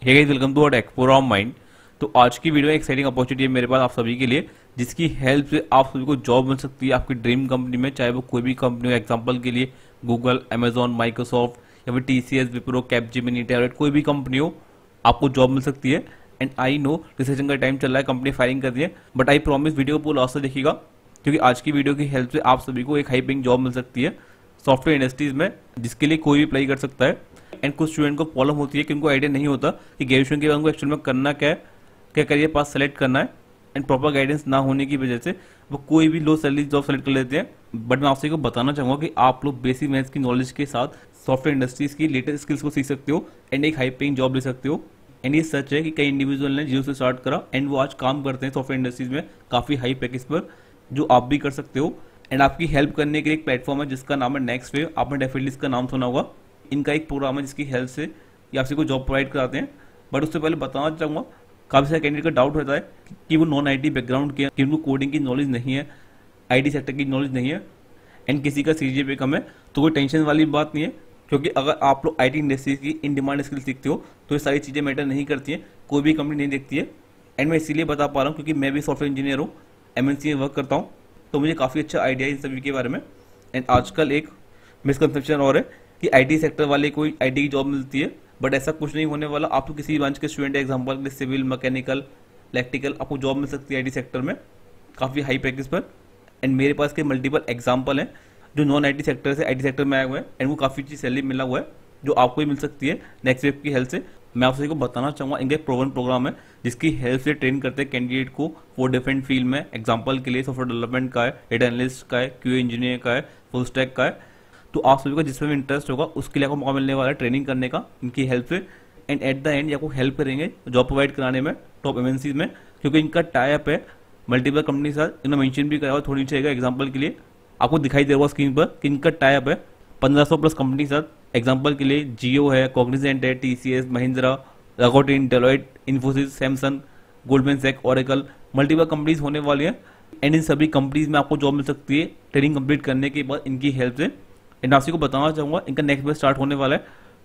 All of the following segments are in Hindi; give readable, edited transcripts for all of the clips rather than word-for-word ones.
Hey guys, welcome to tech for mind. तो आज की वीडियो में एक्साइटिंग अपॉर्चुनिटी है मेरे पास आप सभी के लिए, जिसकी हेल्प से आप सभी को जॉब मिल सकती है आपकी ड्रीम कंपनी में, चाहे वो कोई भी कंपनी हो। एग्जांपल के लिए गूगल, अमेजॉन, माइक्रोसॉफ्ट या फिर टीसीएस, विप्रो, कैपजेमिनी, टैबलेट, कोई भी कंपनी हो आपको जॉब मिल सकती है। एंड आई नो रिसेशन का टाइम चल रहा है, कंपनी फायरिंग कर रही है, बट आई प्रॉमिस वीडियो को पूरा लास्ट तक देखिएगा, क्योंकि आज की वीडियो की हेल्प से आप सभी को एक हाई पेइंग जॉब मिल सकती है सॉफ्टवेयर इंडस्ट्रीज में, जिसके लिए कोई भी अप्लाई कर सकता है। एंड कुछ स्टूडेंट को प्रॉब्लम होती है कि उनको आइडिया नहीं होता कि ग्रेजुएशन के बाद उनको एक्चुअल में करना क्या है, क्या करियर पाथ सेलेक्ट करना है। एंड प्रॉपर गाइडेंस ना होने की वजह से वो कोई भी लो सैलरी जॉब सेलेक्ट कर लेते हैं। बट मैं आपसे को बताना चाहूँगा कि आप लोग बेसिक मैथ्स की नॉलेज के साथ सॉफ्टवेयर इंडस्ट्रीज की लेटेस्ट स्किल्स को सीख सकते हो एंड एक हाई पेइंग जॉब ले सकते हो। एंड ये सच है कि कई इंडिविजुअल ने जीरो से स्टार्ट करा एंड वो आज काम करते हैं सॉफ्टवेयर इंडस्ट्रीज में काफ़ी हाई पैकेज पर, जो आप भी कर सकते हो। एंड आपकी हेल्प करने के लिए एक प्लेटफॉर्म है जिसका नाम है नेक्स्ट वेव। आपने डेफिनेटली इसका नाम सुना होगा। इनका एक प्रोग्राम है जिसकी हेल्प से ये आपसे को जॉब प्रोवाइड कराते हैं। बट उससे पहले बताना चाहूँगा, काफ़ी सारे कैंडिडेट का डाउट रहता है कि वो नॉन आईटी बैकग्राउंड के, कि उनको कोडिंग की नॉलेज नहीं है, आईटी सेक्टर की नॉलेज नहीं है, एंड किसी का सीजीपीए कम है। तो कोई टेंशन वाली बात नहीं है, क्योंकि अगर आप लोग आईटी इंडस्ट्री की इन डिमांड स्किल सीखते हो तो ये सारी चीज़ें मैटर नहीं करती हैं, कोई भी कंपनी नहीं देखती है। एंड मैं इसीलिए बता पा रहा हूँ क्योंकि मैं भी सॉफ्टवेयर इंजीनियर हूँ, एमएनसी में वर्क करता हूँ, तो मुझे काफ़ी अच्छा आइडिया है इन सभी के बारे में। एंड आजकल एक मिसकंसेप्शन और है कि आईटी सेक्टर वाले कोई आईटी की जॉब मिलती है, बट ऐसा कुछ नहीं होने वाला। आप तो किसी भी ब्रांच के स्टूडेंट है, एग्जाम्पल के लिए सिविल, मैकेनिकल, इलेक्ट्रिकल, आपको जॉब मिल सकती है आईटी सेक्टर में काफ़ी हाई पैकेज पर। एंड मेरे पास के मल्टीपल एग्जाम्पल हैं जो नॉन आईटी सेक्टर से आईटी सेक्टर में आए हुए हैं एंड वो काफ़ी अच्छी सैलरी मिला हुआ है, जो आपको ही मिल सकती है नेक्स्ट वेब की हेल्प से। मैं आप सभी को बताना चाहूँगा, इनका एक प्रोवन प्रोग्राम है जिसकी हेल्प से ट्रेन करते हैं कैंडिडेट को वो डिफरेंट फील्ड में। एग्जाम्पल के लिए सॉफ्टवेयर डेवलपमेंट का है, डेटा एनालिस्ट का है, क्यूए इंजीनियर का है, फुल स्टैक का है। तो आप सभी को जिसमें भी इंटरेस्ट होगा उसके लिए आपको मौका मिलने वाला है ट्रेनिंग करने का इनकी हेल्प से। एंड एट द एंड ये आपको हेल्प करेंगे जॉब प्रोवाइड कराने में टॉप एमएनसीज में, क्योंकि इनका टाई अप है मल्टीपल कंपनी के साथ। इन्होंने मेंशन भी करा हुआ, थोड़ी नीचे आएगा एग्जाम्पल के लिए आपको दिखाई दे रहा होगा स्क्रीन पर कि इनका टाई अप है 1500 प्लस कंपनी के साथ। एग्जाम्पल के लिए जियो है, कॉग्निजेंट है, TCS, Mahindra, Rakuten, Deloitte, Infosys, Samsung, Goldman सैक्स, ओरेकल, मल्टीपल कंपनीज होने वाली हैं। एंड इन सभी कंपनीज में आपको जॉब मिल सकती है ट्रेनिंग कंप्लीट करने के बाद इनकी हेल्प से। एंड आपसी को बताना चाहूँगा, इनका नेक्स्ट बैच स्टार्ट होने वाला है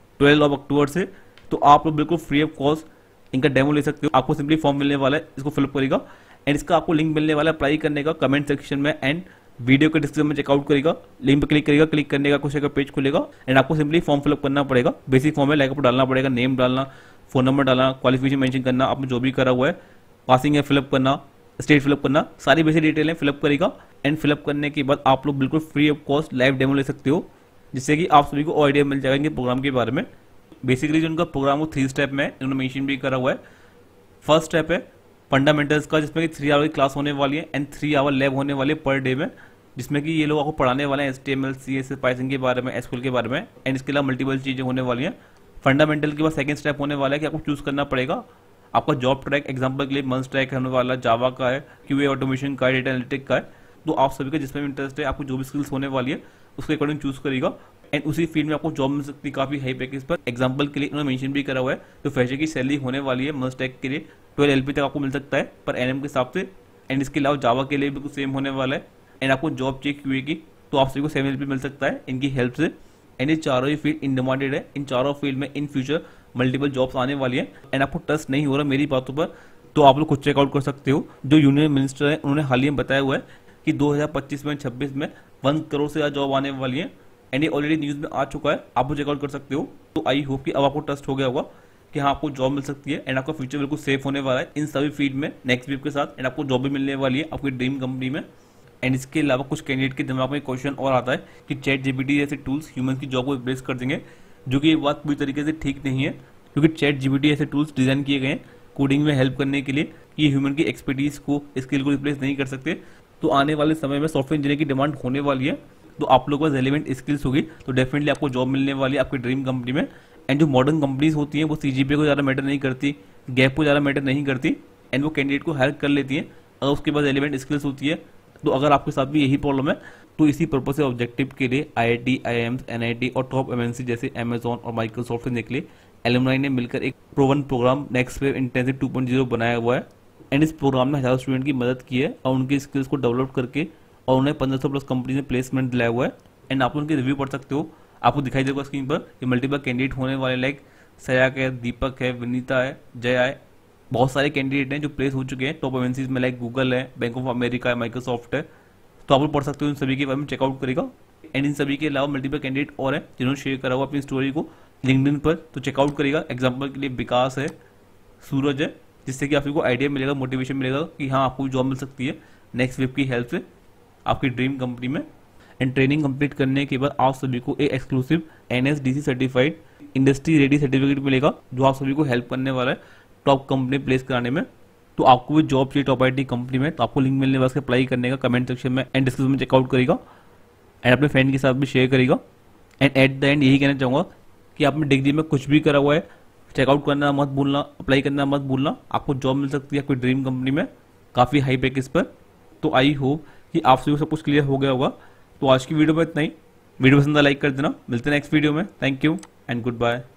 12 अक्टूबर से। तो आप लोग बिल्कुल फ्री ऑफ कॉस्ट इनका डेमो ले सकते हो। आपको सिंपली फॉर्म मिलने वाला है, इसको फिलअप करेगा एंड इसका आपको लिंक मिलने वाला है अप्लाई करने का कमेंट सेक्शन में, एंड वीडियो के डिस्क्रिप्शन में चेकआउट करेगा, लिंक पर क्लिक करेगा, क्लिक करने का कुछ एक पेज खुलेगा एंड आपको सिंपली फॉर्म फिलअप करना पड़ेगा। बेसिक फॉर्म है, लाइक आपको डालना पड़ेगा, नेम डालना, फोन नंबर डालना, क्वालिफिकेशन मेंशन करना, आपने जो भी करा हुआ है, पासिंग है फिलअप करना, स्टेट फिलअप करना, सारी बेसिक डिटेल है फिलअप करेगा। एंड फिलअप करने के बाद आप लोग बिल्कुल free of cost live demo ले सकते हो, जिससे कि आप सभी को आइडिया मिल जाएगा इनके प्रोग्राम के बारे में। बेसिकली जो उनका प्रोग्राम वो 3 स्टेप में इन्होंने मेंशन भी करा हुआ है। फर्स्ट स्टेप है फंडामेंटल्स का, जिसमें कि 3 आवर की क्लास होने वाली है एंड 3 आवर लैब होने वाली है पर डे में, जिसमें कि ये लोग आपको पढ़ाने वाले हैं HTML, CSS, पाइथन के बारे में, SQL के बारे में। एंड इसके अलावा मल्टीपल चीज़ें होने वाली हैं। फंडामेंटल के बाद सेकंड स्टेप होने वाला है कि आपको चूज करना पड़ेगा आपका जॉब ट्रैक। एग्जांपल के लिए मंथ ट्रैक होने वाला, जावा का है, QA ऑटोमेशन का है, डेटा एनालिटिक का है। तो आप सभी का जिसमें भी इंटरेस्ट है, आपको जो भी स्किल्स होने वाली है उसके अकॉर्डिंग चूज करेगा एंड उसी फील्ड में आपको जॉब मिल सकती है काफ़ी हाई पैकेज पर। एग्जांपल के लिए उन्होंने मेंशन भी करा हुआ है, तो फ्रेशर की सैलरी होने वाली है मंथ ट्रैक के लिए 12 LP तक आपको मिल सकता है पर एनएम के हिसाब से। एंड इसके अलावा जावा के लिए भी कुछ सेम होने वाला है। एंड आपको जॉब चाहिए QA की, तो आप सभी को 7 LP मिल सकता है इनकी हेल्प से। एंड ये चारों ही फील्ड इन डिमांडेड है, इन चारों फील्ड में इन फ्यूचर मल्टीपल जॉब्स आने वाली है। एंड आपको ट्रस्ट नहीं हो रहा मेरी बातों पर, तो आप लोग खुद चेकआउट कर सकते हो। जो यूनियन मिनिस्टर है उन्होंने हाल ही में बताया हुआ है कि 2025 में 26 में 1 करोड़ से ज़्यादा जॉब आने वाली है एंड ये ऑलरेडी न्यूज़ में आ चुका है, आप वो चेकआउट कर सकते हो। तो आई होप कि अब आपको ट्रस्ट हो गया होगा कि हाँ आपको जॉब मिल सकती है एंड आपका फ्यूचर बिल्कुल सेफ होने वाला है इन सभी फील्ड में नेक्स्ट वीक के साथ। एंड आपको जॉब भी मिलने वाली है आपकी ड्रीम कंपनी में। एंड इसके अलावा कुछ कैंडिडेट के दिमाग में क्वेश्चन और आता है कि ChatGPT जैसे टूल्स ह्यूमन की जॉब को रिप्लेस कर देंगे, जो कि ये बात पूरी तरीके से ठीक नहीं है, क्योंकि ChatGPT ऐसे टूल्स डिजाइन किए गए हैं कोडिंग में हेल्प करने के लिए, ये ह्यूमन की एक्सपर्टीज को, स्किल को रिप्लेस नहीं कर सकते। तो आने वाले समय में सॉफ्टवेयर इंजीनियर की डिमांड होने वाली है, तो आप लोगों को रेलेवेंट स्किल्स होगी तो डेफिनेटली आपको जॉब मिलने वाली है आपकी ड्रीम कंपनी में। एंड जो मॉडर्न कंपनीज होती हैं वो CGPA को ज़्यादा मैटर नहीं करती, गैप को ज़्यादा मैटर नहीं करती एंड वो कैंडिडेट को हेल्प कर लेती हैं अगर उसके पास रेलेवेंट स्किल्स होती है। तो अगर आपके साथ भी यही प्रॉब्लम है तो इसी पर्पज से ऑब्जेक्टिव के लिए IIT, IIMs, NIT और टॉप MNC जैसे अमेजॉन और माइक्रोसॉफ्ट से निकले एलुमनाई ने मिलकर एक proven program next wave intensive 2.0 बनाया हुआ है। एंड इस प्रोग्राम ने हज़ारों स्टूडेंट की मदद की है और उनकी स्किल्स को डेवलप करके और उन्हें 1500 प्लस कंपनी ने प्लेसमेंट दिलाया हुआ है। एंड आप उनके रिव्यू पढ़ सकते हो, आपको दिखाई देगा स्क्रीन पर कि मल्टीपल कैंडिडेट होने वाले लाइक सयाक है, दीपक है, विनीता है, जया है, बहुत सारे कैंडिडेट हैं जो प्लेस हो चुके हैं टॉप एमएनसीज में, लाइक गूगल है, बैंक ऑफ अमेरिका है, माइक्रोसॉफ्ट है। तो आप लोग पढ़ सकते हो इन सभी के बारे में, चेकआउट करेगा। एंड इन सभी के अलावा मल्टीपल कैंडिडेट और हैं जिन्होंने शेयर करा हुआ अपनी स्टोरी को लिंक्डइन पर, तो चेकआउट करेगा। एग्जाम्पल के लिए विकास है, सूरज है, जिससे कि आपको आइडिया मिलेगा, मोटिवेशन मिलेगा कि हाँ आपको जॉब मिल सकती है नेक्स्ट वेब की हेल्प से आपकी ड्रीम कंपनी में। एंड ट्रेनिंग कंप्लीट करने के बाद आप सभी को एक exclusive NSDC certified industry ready certificate मिलेगा, जो आप सभी को हेल्प करने वाला है टॉप कंपनी प्लेस कराने में। तो आपको भी जॉब चाहिए टॉप IT कंपनी में, तो आपको लिंक मिलने वाला अप्लाई करने का कमेंट सेक्शन में एंड डिस्क्रिप्शन में चेकआउट करेगा एंड अपने फ्रेंड के साथ भी शेयर करेगा। एंड एट द एंड यही कहना चाहूँगा कि आपने डिग्री में कुछ भी करा हुआ है, चेकआउट करना मत भूलना, अप्लाई करना मत भूलना, आपको जॉब मिल सकती है आपकी ड्रीम कंपनी में काफ़ी हाई पैकेज पर। तो आई होप कि आप सभी को सब कुछ क्लियर हो गया होगा। तो आज की वीडियो में इतना ही। वीडियो पसंद लाइक कर देना, मिलते हैं नेक्स्ट वीडियो में। Thank you and good bye.